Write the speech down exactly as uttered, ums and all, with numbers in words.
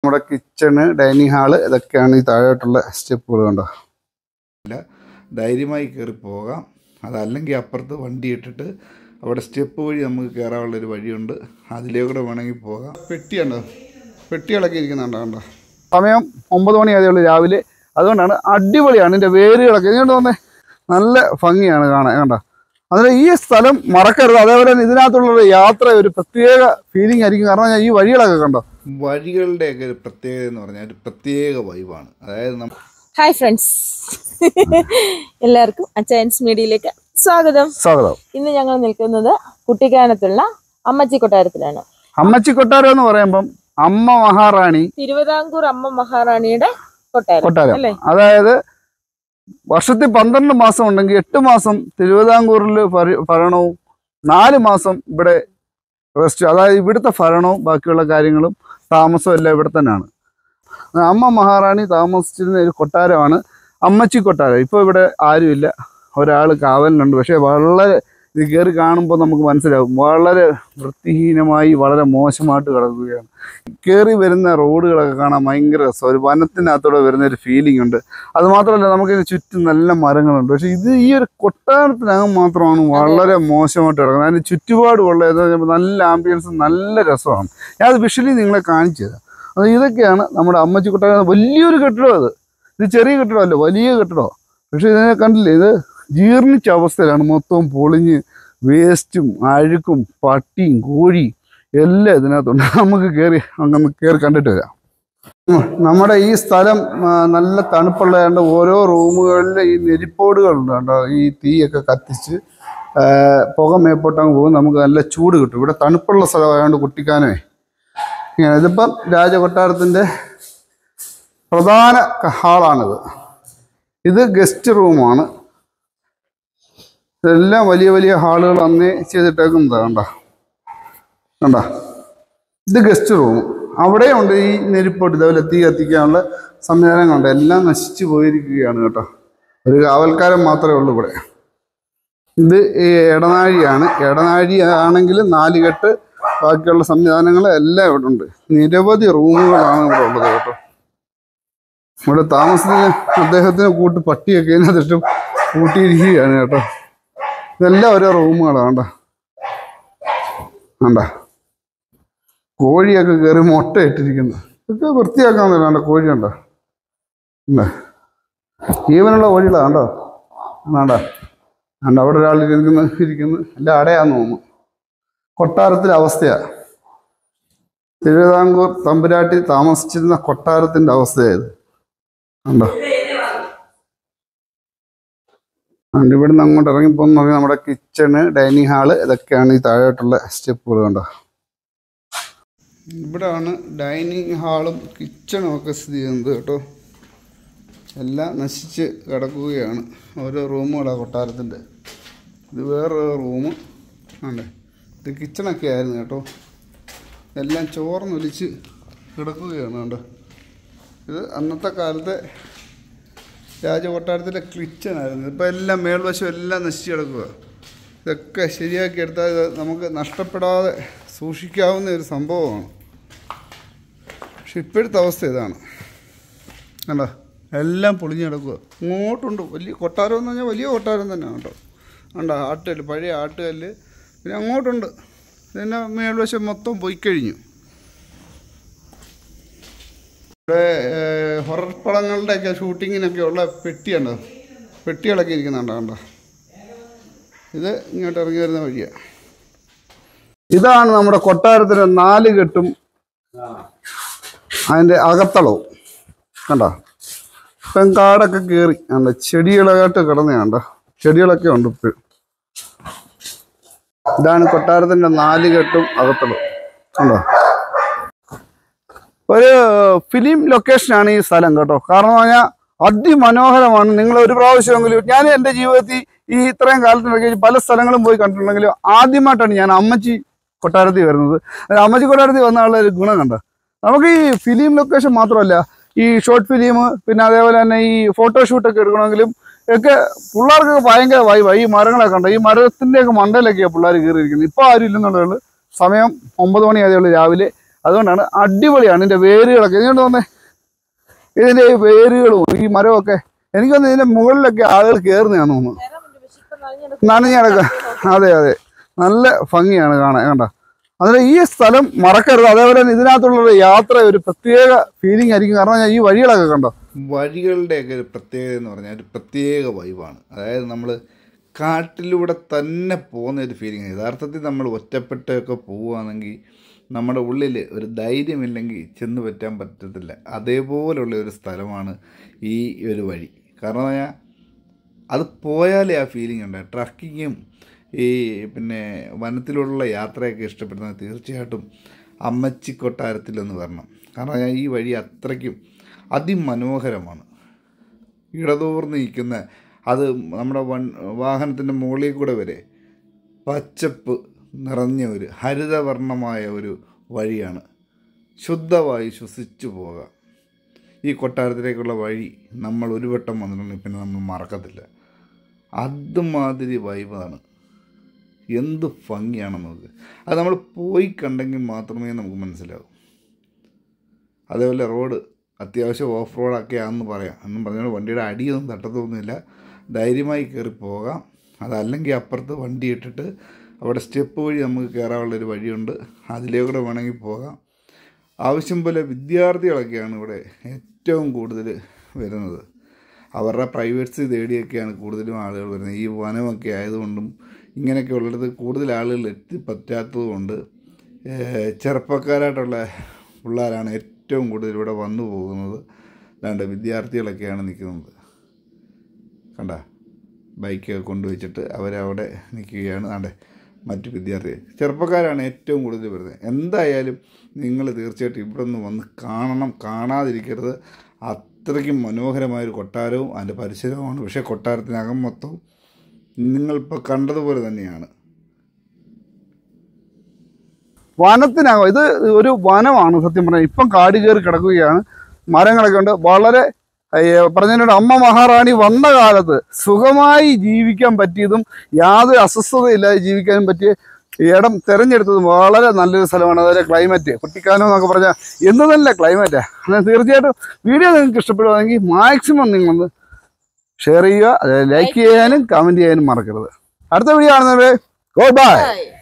നമ്മുടെ kitchen, dining hall ഇതൊക്കെയാണ് ഈ താഴോട്ടുള്ള സ്റ്റെപ്പുകൾ. കണ്ടോ, ധൈര്യമായി കയറി പോകാം. അതല്ലെങ്കിൽ അപ്പുറത്ത് വണ്ടി ഇട്ടിട്ട് അവിടെ സ്റ്റെപ്പ് വഴി നമുക്ക് കയറാനുള്ളൊരു വഴിയുണ്ട്, അതിലേക്കൂടെ വേണമെങ്കിൽ പോകാം. പെട്ടിയുണ്ടോ, പെട്ടികളൊക്കെ ഇരിക്കുന്നുണ്ടോ? കണ്ടോ, സമയം ഒമ്പത് മണി ആയതേ രാവിലെ. അതുകൊണ്ടാണ് അടിപൊളിയാണ് ഇതിൻ്റെ വേരുകളൊക്കെ. ഇതുകൊണ്ട് തന്നെ നല്ല ഭംഗിയാണ് കാണാൻ. കണ്ടോ, അതുപോലെ ഈ സ്ഥലം മറക്കരുത്. അതേപോലെ തന്നെ ഇതിനകത്തുള്ള യാത്ര ഒരു പ്രത്യേക ഫീലിംഗ് ആയിരിക്കും. കാരണം ഈ വഴികളൊക്കെ കണ്ടോ, വഴികളുടെയൊക്കെ ഒരു പ്രത്യേകത എന്ന് പറഞ്ഞാൽ ഒരു പ്രത്യേക വൈബാണ്. അതായത് നമ്മൾ ഹായ് ഫ്രണ്ട്സ്, എല്ലാവർക്കും അച്ചായൻസ് മീഡിയയിലേക്ക് സ്വാഗതം. സ്വാഗതം. ഇന്ന് ഞങ്ങൾ നിൽക്കുന്നത് കുട്ടിക്കാനത്തുള്ള അമ്മച്ചി കൊട്ടാരത്തിലാണ്. അമ്മച്ചി കൊട്ടാരം എന്ന് പറയുമ്പം അമ്മ മഹാറാണി, തിരുവിതാംകൂർ അമ്മ മഹാറാണിയുടെ കൊട്ടാരം അല്ലേ? അതായത് വർഷത്തിൽ പന്ത്രണ്ട് മാസം ഉണ്ടെങ്കിൽ എട്ട് മാസം തിരുവിതാംകൂറിൽ ഭരണവും നാല് മാസം ഇവിടെ റെസ്റ്റ്. അതായത് ഇവിടുത്തെ ഭരണവും ബാക്കിയുള്ള കാര്യങ്ങളും താമസവും എല്ലാം ഇവിടെ തന്നെയാണ്. അമ്മ മഹാറാണി താമസിച്ചിരുന്ന ഒരു കൊട്ടാരമാണ് അമ്മച്ചി കൊട്ടാരം. ഇപ്പോൾ ഇവിടെ ആരുമില്ല, ഒരാൾ കാവലിനുണ്ട്. പക്ഷേ വളരെ ഇത് കയറി കാണുമ്പോൾ നമുക്ക് മനസ്സിലാവും വളരെ വൃത്തിഹീനമായി വളരെ മോശമായിട്ട് കിടക്കുകയാണ്. കയറി വരുന്ന റോഡുകളൊക്കെ കാണാൻ ഭയങ്കര രസം, ഒരു വനത്തിനകത്തൂടെ വരുന്ന ഒരു ഫീലിംഗ് ഉണ്ട്. അതുമാത്രമല്ല നമുക്കിതിന് ചുറ്റും നല്ല മരങ്ങളുണ്ട്. പക്ഷേ ഇത് ഈ ഒരു കൊട്ടാരത്തിനകം മാത്രമാണ് വളരെ മോശമായിട്ട് കിടക്കുന്നത്. അതിന് ചുറ്റുപാടുമുള്ള നല്ല ആംബിയൻസ്, നല്ല രസമാണ്. ഞാനത് വിഷ്വലി നിങ്ങളെ കാണിച്ചു തരാം. അത് ഇതൊക്കെയാണ് നമ്മുടെ അമ്മച്ചി കൊട്ടാരം. വലിയൊരു കെട്ടിടം, അത് ഇത് ചെറിയ കെട്ടിടമല്ല, വലിയ കെട്ടിടമാണ്. പക്ഷേ ഇതിനെ കണ്ടില്ലേ, ഇത് ജീർണിച്ച അവസ്ഥയിലാണ്. മൊത്തം പൊളിഞ്ഞ് വേസ്റ്റും അഴുക്കും പട്ടിയും കോഴിയും എല്ലാം ഇതിനകത്തുണ്ട്. നമുക്ക് കയറി അങ്ങനെ കയറി കണ്ടിട്ട് വരാം. നമ്മുടെ ഈ സ്ഥലം നല്ല തണുപ്പുള്ളതുകൊണ്ട് ഓരോ റൂമുകളിൽ ഈ നെരിപ്പോടുകളുണ്ട്. കണ്ടോ, ഈ തീയൊക്കെ കത്തിച്ച് പുക മേപ്പോട്ടങ്ങ് പോകും. നമുക്ക് നല്ല ചൂട് കിട്ടും. ഇവിടെ തണുപ്പുള്ള സ്ഥലമായതുകൊണ്ട് കുട്ടിക്കാനേ ഇങ്ങനെ. ഇതിപ്പം രാജകൊട്ടാരത്തിൻ്റെ പ്രധാന ഹാളാണിത്. ഇത് ഗസ്റ്റ് റൂമാണ്. ഇതെല്ലാം വലിയ വലിയ ഹാളുകൾ അന്നേ ചെയ്തിട്ടേക്കുന്നതാണ്. കണ്ട കണ്ട ഇത് ഗസ്റ്റ് റൂം. അവിടെയുണ്ട് ഈ നെരിപ്പോട്ട് ഇതേപോലെ തീ കത്തിക്കാനുള്ള സംവിധാനങ്ങളുണ്ട്. എല്ലാം നശിച്ചു പോയിരിക്കുകയാണ് കേട്ടോ. ഒരു കാവൽക്കാരൻ മാത്രമേ ഉള്ളൂ ഇവിടെ. ഇത് ഈ ഇടനാഴിയാണ്. ഇടനാഴി ആണെങ്കിൽ നാലുകെട്ട് ബാക്കിയുള്ള സംവിധാനങ്ങൾ എല്ലാം ഇവിടെ ഉണ്ട്. നിരവധി റൂമുകളാണ് ഇവിടെ ഉള്ളത് കേട്ടോ. ഇവിടെ താമസത്തിന് അദ്ദേഹത്തിന് കൂട്ട് പട്ടിയൊക്കെ ഇതിനകത്തിട്ട് കൂട്ടിയിരിക്കുകയാണ് കേട്ടോ. ഇതെല്ലാം ഓരോ റൂമുകളാണ്. കണ്ട കണ്ട കോഴിയൊക്കെ കയറി മുട്ട ഇട്ടിരിക്കുന്നു. ഇതൊക്കെ വൃത്തിയാക്കാൻ വേണ്ട കോഴി കണ്ടോ. ജീവനുള്ള കോഴികളാണ് കണ്ടോ. വേണ്ട കണ്ട അവിടെ ഒരാൾ ഇരിക്കുന്നു ഇരിക്കുന്നു എല്ലാം അടയാന്ന് തോന്നുന്നു. കൊട്ടാരത്തിലെ അവസ്ഥയാണ്. തിരുവിതാംകൂർ തമ്പുരാട്ടി താമസിച്ചിരുന്ന കൊട്ടാരത്തിൻ്റെ അവസ്ഥയായത് കണ്ടോ. അതുകൊണ്ട് ഇവിടെ നിന്ന് അങ്ങോട്ട് ഇറങ്ങിപ്പോന്ന് നോക്കി നമ്മുടെ കിച്ചണ്, ഡൈനിങ് ഹാള് ഇതൊക്കെയാണ് ഈ താഴോട്ടുള്ള സ്റ്റെപ്പുകൾ. കണ്ടോ, ഇവിടെയാണ് ഡൈനിങ് ഹാളും കിച്ചണും ഒക്കെ സ്ഥിതി ചെയ്യുന്നത് കേട്ടോ. എല്ലാം നശിച്ച് കിടക്കുകയാണ്. ഓരോ റൂമുകളാണ് കൊട്ടാരത്തിൻ്റെ. ഇത് വേറൊരു റൂമ് ആണ്ടേ. ഇത് കിച്ചണൊക്കെ ആയിരുന്നു കേട്ടോ. എല്ലാം ചോർന്നൊലിച്ച് കിടക്കുകയാണ് കേട്ടോ. ഇത് അന്നത്തെ കാലത്തെ രാജകൊട്ടാരത്തിലെ കിച്ചണായിരുന്നു. ഇപ്പം എല്ലാം മേൽവശം എല്ലാം നശിച്ച് കിടക്കുക. ഇതൊക്കെ ശരിയാക്കി എടുത്താൽ ഇത് നമുക്ക് നഷ്ടപ്പെടാതെ സൂക്ഷിക്കാവുന്ന ഒരു സംഭവമാണ്. പക്ഷെ ഇപ്പോഴത്തെ അവസ്ഥ ഇതാണ് കണ്ടോ. എല്ലാം പൊളിഞ്ഞ് കിടക്കുക. ഇങ്ങോട്ടുണ്ട് വലിയ കൊട്ടാരം എന്ന് പറഞ്ഞാൽ വലിയ കൊട്ടാരം തന്നെയാണ് കേട്ടോ. കണ്ടോ, ആട്ടുകല്ല്, പഴയ ആട്ടുകല്ല്. പിന്നെ അങ്ങോട്ടുണ്ട്. പിന്നെ മേൽവശം മൊത്തം പോയിക്കഴിഞ്ഞു. ഇവിടെ ഹൊറർ പടങ്ങളുടെയൊക്കെ ഷൂട്ടിങ്ങിനൊക്കെ ഉള്ള പെട്ടിയുണ്ടോ, പെട്ടികളൊക്കെ ഇരിക്കുന്നുണ്ടോ. കണ്ടോ, ഇത് ഇങ്ങോട്ട് ഇറങ്ങി വരുന്ന വഴിയാണ്. ഇതാണ് നമ്മുടെ കൊട്ടാരത്തിൻ്റെ നാല് കെട്ടും അതിൻ്റെ അകത്തളവും. കണ്ടോ, ഇപ്പം കാടൊക്കെ കയറി കണ്ടോ. ചെടികളായിട്ട് കിടന്നതാണ്ടോ. ചെടികളൊക്കെ ഉണ്ട് ഇപ്പോഴും. ഇതാണ് കൊട്ടാരത്തിൻ്റെ നാല് കെട്ടും അകത്തളവും. കണ്ടോ, ഒരു ഫിലിം ലൊക്കേഷനാണ് ഈ സ്ഥലം കേട്ടോ. കാരണം പറഞ്ഞാൽ അതിമനോഹരമാണ്. നിങ്ങൾ ഒരു പ്രാവശ്യമെങ്കിലും, ഞാൻ എൻ്റെ ജീവിതത്തിൽ ഈ ഇത്രയും കാലത്തിനൊക്കെ പല സ്ഥലങ്ങളും പോയി കണ്ടിട്ടുണ്ടെങ്കിലും ആദ്യമായിട്ടാണ് ഞാൻ അമ്മച്ചി കൊട്ടാരത്തിൽ വരുന്നത്. അമ്മച്ചി കൊട്ടാരത്തിൽ വന്ന ആളുടെ ഒരു ഗുണം കണ്ടോ. നമുക്ക് ഈ ഫിലിം ലൊക്കേഷൻ മാത്രമല്ല, ഈ ഷോർട്ട് ഫിലിം, പിന്നെ അതേപോലെ തന്നെ ഈ ഫോട്ടോഷൂട്ടൊക്കെ എടുക്കണമെങ്കിലും ഒക്കെ പിള്ളേർക്കൊക്കെ ഭയങ്കര വൈബാണ്. ഈ മരങ്ങളൊക്കെ ഉണ്ട്. ഈ മരത്തിൻ്റെയൊക്കെ മണ്ടയിലൊക്കെയാണ് പിള്ളേർ കയറിയിരിക്കുന്നത്. ഇപ്പോൾ ആരും ഇല്ലെന്നുള്ളത്. സമയം ഒമ്പത് മണി ആയതേ ഉള്ളൂ രാവിലെ. അതുകൊണ്ടാണ് അടിപൊളിയാണ് ഇതിൻ്റെ വേരുകളൊക്കെ. ഇങ്ങോട്ട് വന്നേ, ഇതിൻ്റെ ഈ വേരുകളും ഈ മരമൊക്കെ എനിക്ക് തോന്നുന്നു ഇതിൻ്റെ മുകളിലൊക്കെ ആളുകൾ കയറുന്നതാണെന്ന് തോന്നുന്നു. നനഞ്ഞടക്കം. അതെ അതെ, നല്ല ഭംഗിയാണ് കാണാൻ. കണ്ട, അതിന് ഈ സ്ഥലം മറക്കരുത്. അതേപോലെ തന്നെ ഇതിനകത്തുള്ള യാത്ര ഒരു പ്രത്യേക ഫീലിംഗ് ആയിരിക്കും. കാരണം ഞാൻ ഈ വഴികളൊക്കെ കണ്ടോ, വഴികളുടെയൊക്കെ ഒരു പ്രത്യേകത എന്ന് പറഞ്ഞാൽ ഒരു പ്രത്യേക വൈബാണ്. അതായത് നമ്മൾ കാട്ടിലൂടെ തന്നെ പോകുന്ന ഒരു ഫീലിംഗ്. യഥാർത്ഥത്തിൽ നമ്മൾ ഒറ്റപ്പെട്ടൊക്കെ പോവുകയാണെങ്കിൽ നമ്മുടെ ഉള്ളിൽ ഒരു ധൈര്യമില്ലെങ്കിൽ ചെന്ന് പറ്റാൻ പറ്റത്തില്ല. അതേപോലുള്ള ഒരു സ്ഥലമാണ് ഈ ഒരു വഴി. കാരണം പറഞ്ഞാൽ അത് പോയാലേ ആ ഫീലിംഗ് ഉണ്ട്. ട്രക്കിങ്ങും ഈ പിന്നെ വനത്തിലൂടെയുള്ള യാത്രയൊക്കെ ഇഷ്ടപ്പെടുന്നത് തീർച്ചയായിട്ടും അമ്മച്ചി കൊട്ടാരത്തിലൊന്ന് വരണം. കാരണം ഈ വഴി അത്രയ്ക്കും അതിമനോഹരമാണ്. ഇടതൂർന്ന് നിൽക്കുന്ന അത് നമ്മുടെ വൺ വാഹനത്തിൻ്റെ മുകളിൽ കൂടെ വരെ പച്ചപ്പ് നിറഞ്ഞ ഒരു ഹരിതവർണ്ണമായ ഒരു വഴിയാണ്. ശുദ്ധമായി ശ്വസിച്ചു പോകാം. ഈ കൊട്ടാരത്തിലേക്കുള്ള വഴി നമ്മൾ ഒരു വട്ടം വന്നിട്ടുണ്ടെങ്കിൽ പിന്നെ നമ്മൾ മറക്കത്തില്ല. അതുമാതിരി വൈബാണ്. എന്ത് ഭംഗിയാണെന്ന് നമുക്ക് അത് നമ്മൾ പോയി കണ്ടെങ്കിൽ മാത്രമേ നമുക്ക് മനസ്സിലാവൂ. അതേപോലെ റോഡ് അത്യാവശ്യം ഓഫ് റോഡൊക്കെ ആണെന്ന് പറയാം. എന്നും പറഞ്ഞാൽ വണ്ടിയുടെ അടിയൊന്നും തട്ടത്തൊന്നുമില്ല. ധൈര്യമായി കയറി പോകാം. അതല്ലെങ്കിൽ അപ്പുറത്ത് വണ്ടി ഇട്ടിട്ട് അവിടെ സ്റ്റെപ്പ് വഴി നമുക്ക് കയറാനുള്ളൊരു വഴിയുണ്ട്. അതിലേക്കൂടെ വേണമെങ്കിൽ പോകാം. ആവശ്യം പോലെ വിദ്യാർത്ഥികളൊക്കെയാണ് ഇവിടെ ഏറ്റവും കൂടുതൽ വരുന്നത്. അവരുടെ പ്രൈവറ്റ്സ് തേടിയൊക്കെയാണ് കൂടുതലും ആളുകൾ വരുന്നത്. ഈ വനമൊക്കെ ആയതുകൊണ്ടും ഇങ്ങനെയൊക്കെ ഉള്ളിടത്ത് കൂടുതൽ ആളുകൾ എത്തിപ്പറ്റാത്തത് കൊണ്ട് ചെറുപ്പക്കാരായിട്ടുള്ള പിള്ളേരാണ് ഏറ്റവും കൂടുതൽ ഇവിടെ വന്നു പോകുന്നത്. അല്ലാണ്ട് വിദ്യാർത്ഥികളൊക്കെയാണ് നിൽക്കുന്നത്. കണ്ട, ബൈക്കൊക്കെ കൊണ്ടുവച്ചിട്ട് അവരവിടെ നിൽക്കുകയാണ്. ആണ്ടെ മറ്റു വിദ്യാർത്ഥികൾ, ചെറുപ്പക്കാരാണ് ഏറ്റവും കൂടുതൽ വരുന്നത്. എന്തായാലും നിങ്ങൾ തീർച്ചയായിട്ടും ഇവിടെ നിന്ന് വന്ന് കാണണം, കാണാതിരിക്കരുത്. അത്രയ്ക്കും മനോഹരമായൊരു കൊട്ടാരവും അതിൻ്റെ പരിസരവുമാണ്. പക്ഷേ കൊട്ടാരത്തിനകം മൊത്തം നിങ്ങളിപ്പോൾ കണ്ടതുപോലെ തന്നെയാണ്. വനത്തിനകം ഇത് ഒരു വനമാണ് സത്യം പറഞ്ഞാൽ. ഇപ്പം കാട് കയറി കിടക്കുകയാണ്. മരങ്ങളൊക്കെ ഉണ്ട്. വളരെ പറഞ്ഞതിനോട് അമ്മ മഹാറാണി വന്ന കാലത്ത് സുഖമായി ജീവിക്കാൻ പറ്റിയതും യാതൊരു അസ്വസ്ഥതയില്ലാതെ ജീവിക്കാനും പറ്റിയ ഇടം തിരഞ്ഞെടുത്തതും വളരെ നല്ലൊരു സ്ഥലമാണ്. അതുപോലെ ക്ലൈമറ്റ്, കുട്ടിക്കാനം എന്നൊക്കെ പറഞ്ഞാൽ എന്ത് നല്ല ക്ലൈമറ്റാണ്. എന്നാൽ തീർച്ചയായിട്ടും വീഡിയോ നിങ്ങൾക്ക് ഇഷ്ടപ്പെടുകയാണെങ്കിൽ മാക്സിമം നിങ്ങളൊന്ന് ഷെയർ ചെയ്യുക, അതായത് ലൈക്ക് ചെയ്യാനും കമൻറ്റ് ചെയ്യാനും മറക്കരുത്. അടുത്ത വീഡിയോ കാണുന്നവരെ ഗോ ബൈ.